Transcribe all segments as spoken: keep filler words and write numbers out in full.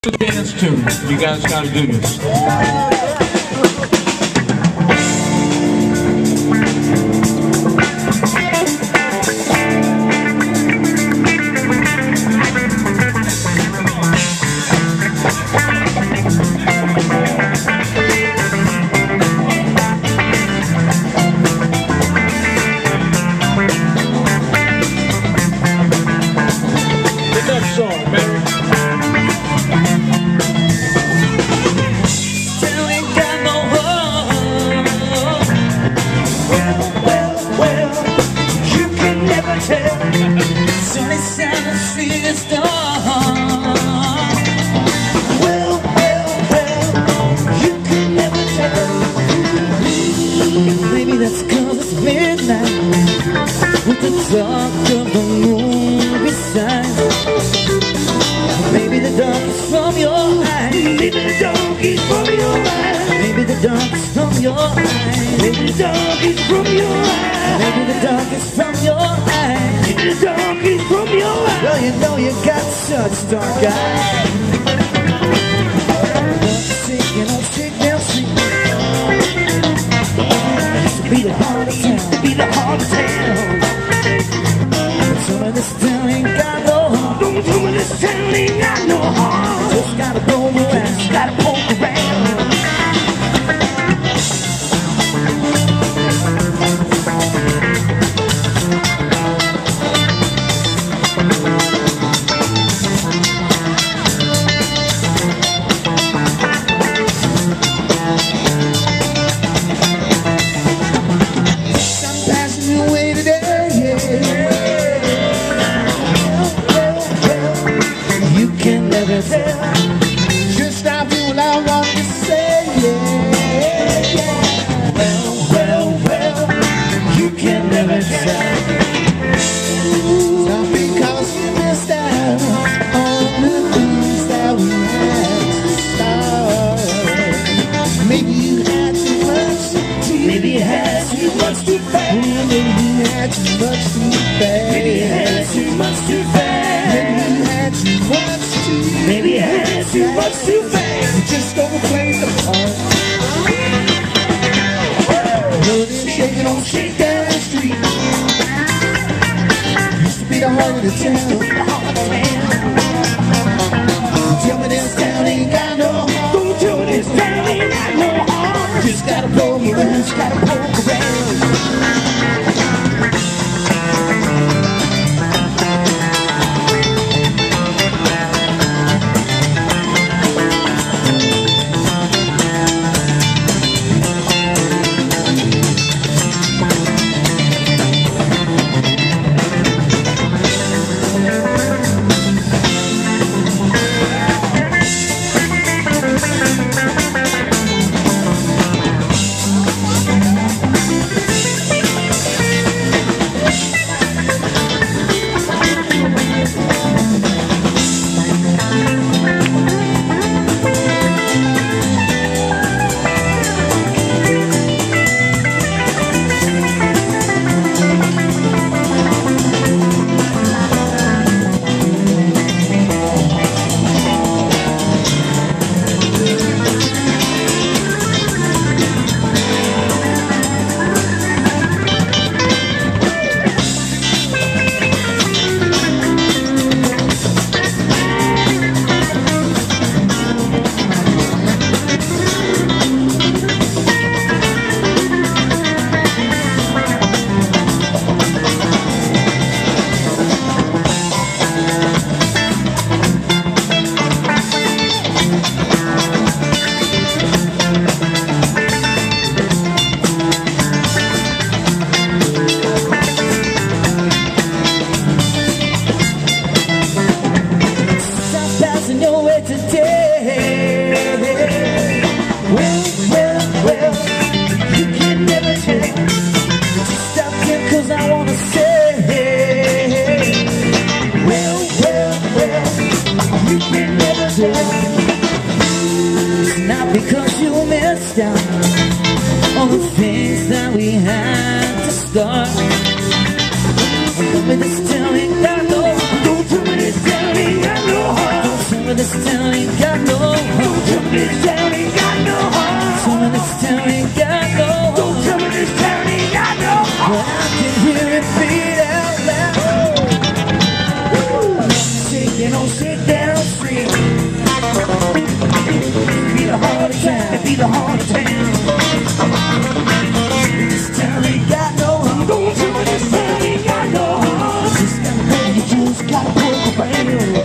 The dance tune. You guys gotta do this. The next song, man. Sunny side of the storm. Well, well, well, you can never tell. Maybe that's 'cause it's midnight with the dark of the moon beside. Maybe the dark is from your eyes. Maybe the dark is from your eyes. Maybe the dark is from your eyes. Maybe the dark is from your eyes. Maybe the dark is from your eyes. Maybe the dark is from your eyes. Well, you know you got such dark eyes. Don't shake, you don't shake, they'll see. Used to be the heart of town. Used to be the heart of town. But some of this town ain't got no heart. Don't some of this town ain't got no heart. Just gotta go around. Just gotta poke around. Just stop doing I want to say, yeah, yeah. Well, well, well, you can never tell. Not because you missed out on the things that we had to start. Maybe you had too much too Maybe you had too much too fast. Maybe you had too much too fast. Maybe you had too much too fast. Maybe you had too much. Maybe I had too much too fast. Just overplayed the part. Building shaking on Shakedown Street. Used to be the heart of the town. Tell me this town ain't got no heart. Don't tell me this town ain't got no heart. Just gotta blow around, just gotta poke around. because you missed out on the things that we had to start. Don't tell me this town ain't got no heart. Don't tell me this town ain't got no heart. Don't tell me this town ain't got got no home. Don't tell me this town ain't got no home. Some of this town ain't got no home. Don't tell me this town ain't got no home. But I can hear it beat out loud. Shaking on Shakedown Street. Be the heart of town. Be the heart of town. This town ain't got no home. Don't tell me this town ain't got no home. Just gotta pay, you just gotta pull the rail.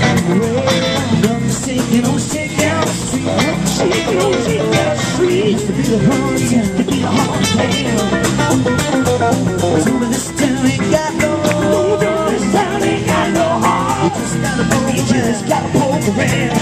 Shaking on Shakedown Street. Shaking on Shakedown Street. Used to be the heart of town. To be the heart of town. Some of this town ain't got no home. Some of this town ain't got no home. You just gotta pull, you just gotta pull the rail.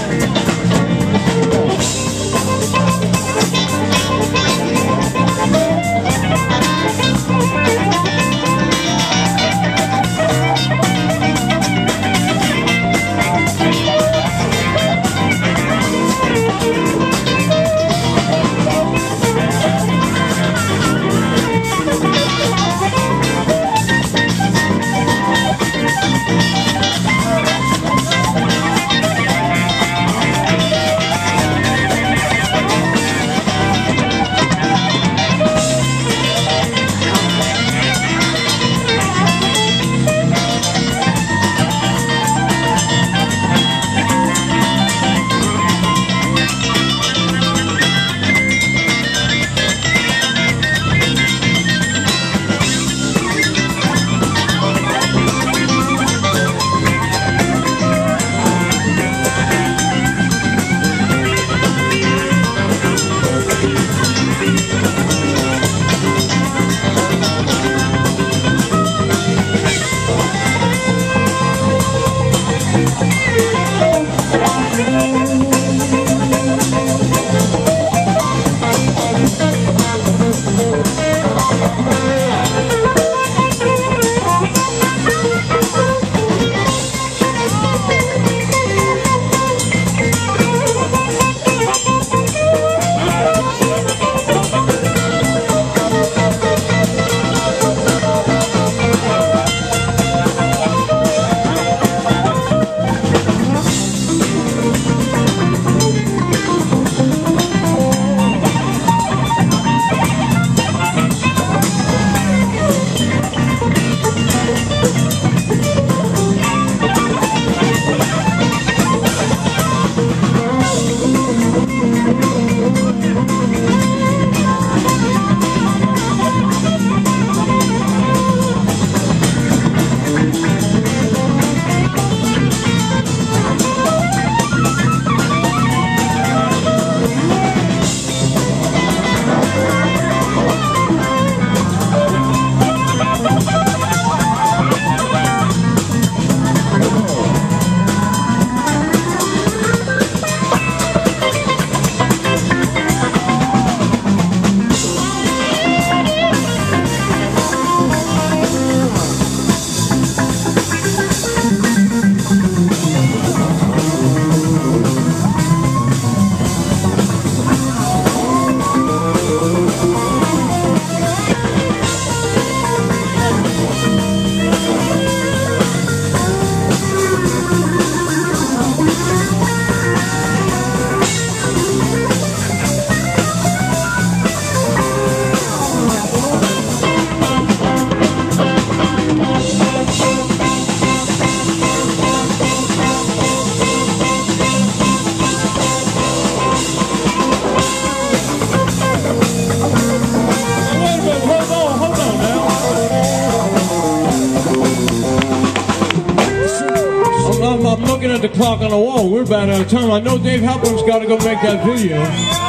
I'm looking at the clock on the wall. We're about out of time. I know Dave Halpern's got to go make that video.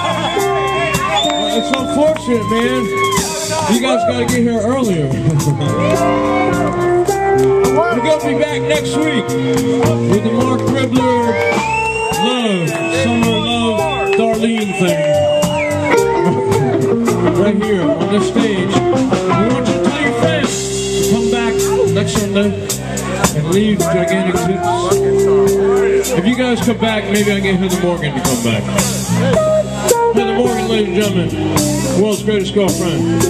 It's unfortunate, man. You guys got to get here earlier. We're going to be back next week with the Mark Ribler Love, Summer Love, Darlene thing. Right here on this stage. We want you to tell your friends to come back next Sunday and leave gigantic tips. If you guys come back, maybe I can get Heather Morgan to come back. Heather Morgan, ladies and gentlemen, the world's greatest girlfriend.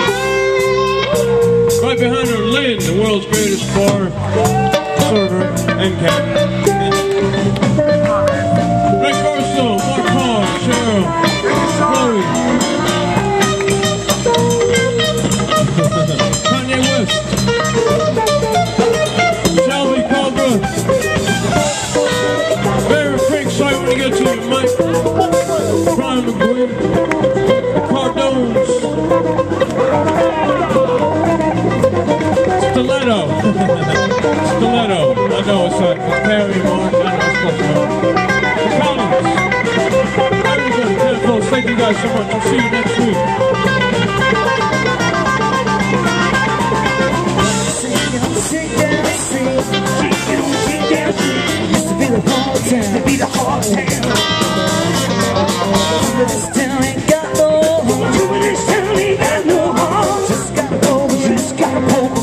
Right behind her, Lynn, the world's greatest bar server and cat. Right excited when you get to you, Mike. Brian McGuinn. Cardones. Stiletto. Stiletto. I know it's like Perry Martin. I know it's close enough. The Collins. Everybody, ten folks, thank you guys so much. I'll see you next week. Used to be the hard town. Used to be the hard town. This town ain't got no home. This town ain't got no home. Just got a poker. Just got a poker.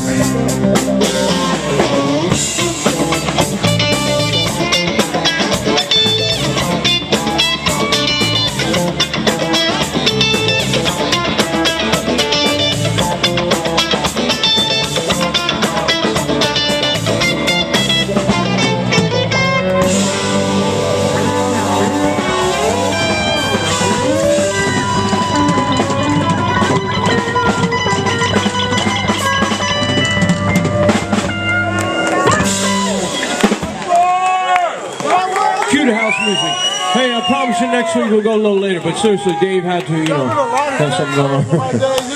Hey, I promise you next week we'll go a little later, but seriously, Dave had to, you know, have something going on.